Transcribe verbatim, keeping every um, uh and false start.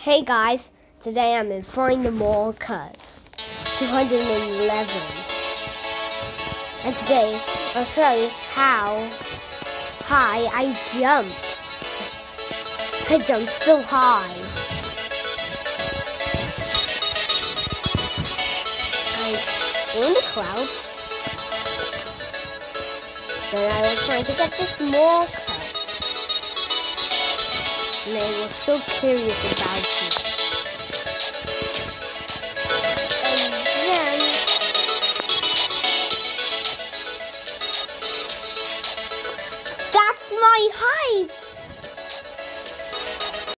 Hey guys, today I'm in Find the Markers two hundred eleven, and today I'll show you how high I jumped. I jumped so high. I was in the clouds. Then I was trying to get this marker. And I was so curious about it.